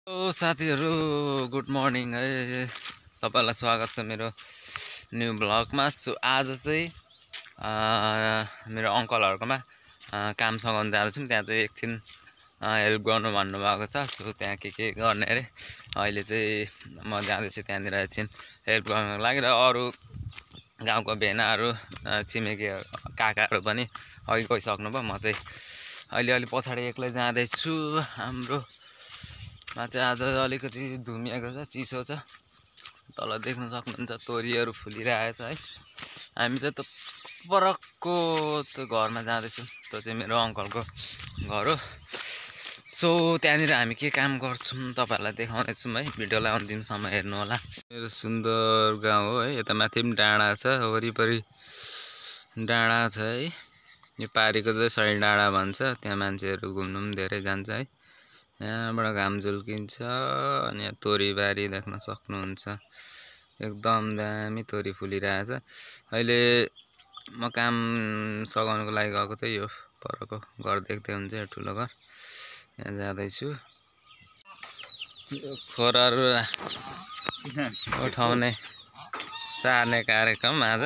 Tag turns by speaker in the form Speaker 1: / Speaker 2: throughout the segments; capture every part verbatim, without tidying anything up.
Speaker 1: ओ साथीहरु good morning है तपाईलाई स्वागत छ मेरो न्यू ब्लगमा। सो आज चाहिँ मेरो अङ्कलहरुकोमा काम सघाउन जाँदैछौँ। त्यहाँ चाहिँ एकछिन हेल्प गर्नु भन्नु भएको छ। सो त्यहाँ के के गर्ने रे अहिले चाहिँ म जाँदैछु त्यहाँनिर एकछिन हेल्प गर्नको लागि। र अरु गाउँको भेनाहरु छिमेकीहरु काकाहरु पनि अघि गइसक्नु भयो। म चाहिँ अहिले अलि पछाडी एक्लै जाँदैछु। हाम्रो मा चाहिँ आज अलिकति धुमिएको छ, चिसो छ। तल देख्न सक्नुहुन्छ तोरीहरु फुलिरहेछ है। हामी चाहिँ त परको त्यो घरमा जाँदैछौँ। त्यो चाहिँ मेरो अङ्कलको घर हो। सो त्यहाँनिर हामी के काम गर्छौँ तपाईहरुलाई देखाउने छौँ है। भिडियोलाई अन्तिमसम्म हेर्नु होला। मेरो सुन्दर गाउँ हो है। यता माथि पनि डाँडा छ, वरिपरि डाँडा छ है। यो पारीको चाहिँ सही डाँडा भन्छ। त्यहाँ मान्छेहरु घुम्नु पनि धेरै जान्छ है। यहाँबाट घाम झुल्किन्छ अनि यहाँ तोरीबारी देख्न सक्नुहुन्छ। एकदम दामी तोरी फुलिरहेछ। अहिले म काम सघाउनको लागि गएको चाहिँ यो परको घर देख्दै हुन्छ, यो ठुलो घर। यहाँ जाँदैछु। खोरहरु उठाउने सार्ने कार्यक्रम आज।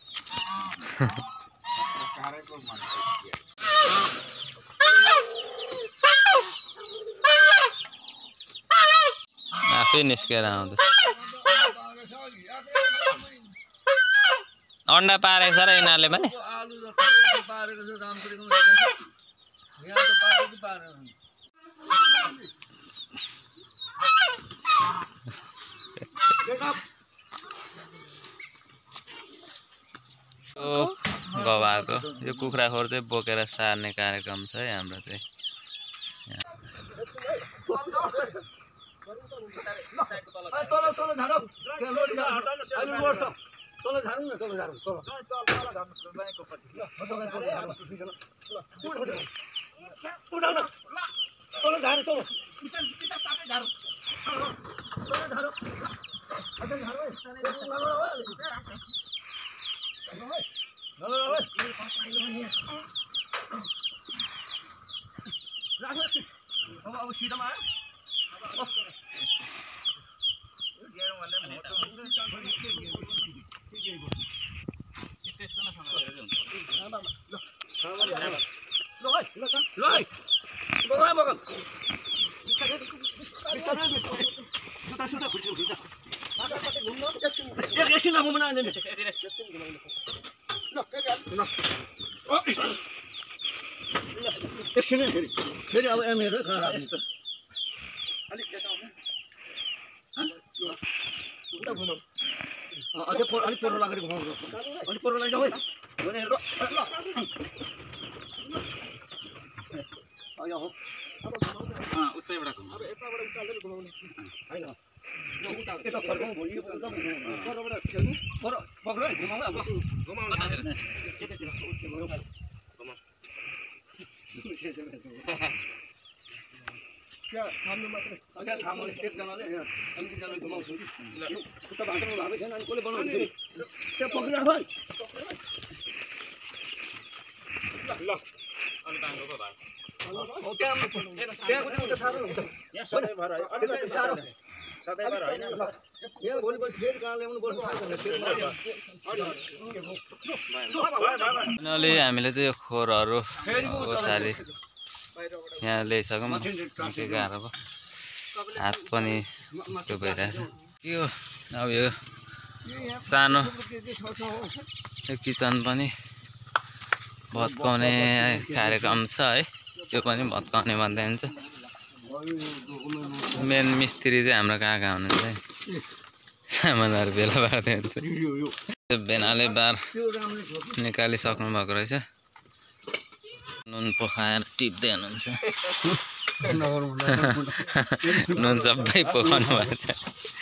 Speaker 1: आफै निस्केर आउँदैछ। अन्डा पारेको छ र यिनीहरूले पनि। गवाको यो कुखुरा खोर चाहिँ बोकेर सार्ने कार्यक्रम छ है हाम्रो चाहिँ। अहिले हामीले चाहिँ यो खोरहरु ओसारी यहाँ ल्याइसक्यौँ। निकै गाह्रो भयो, हात पनि त्यो भइरहेको छ। यो अब यो सानो यो किचन पनि भत्काउने कार्यक्रम छ है। त्यो पनि भत्काउने भन्दै हुन्छ। मेन मिस्त्री चाहिँ हाम्रो काका हुनुहुन्छ है। सामानहरु बेला पार्दै हुन्छ। त्यो भेनाले बार निकालिसक्नु भएको रहेछ। नुन पोखाएर टिप्दै हुनुहुन्छ। नुन सबै पोखाउनु भएको छ।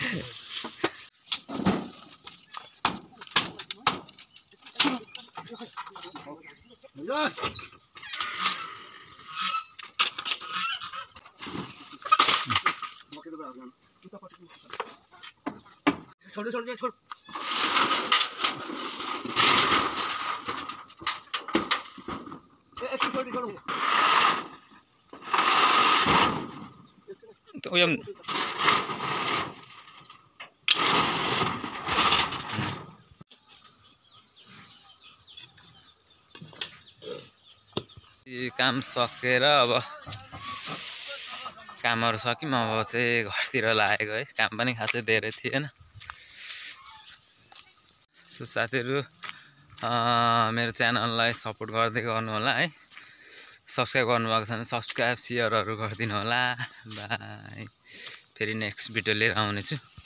Speaker 1: छोड़ छोड़ छोड़ उयो काम सकेर अब कामहरु सक्यौं अब चाहिँ घरतिर लागेको है। काम पनि खासै धेरै थिएन। सो साथीहरु मेरो च्यानललाई सपोर्ट गर्दै गर्नु होला है। सब्स्क्राइब गर्नुभएको छ भने सब्स्क्राइब शेयरहरु गरिदिनु होला। बाइ। फेरि नेक्स्ट भिडियो लिएर आउने छु।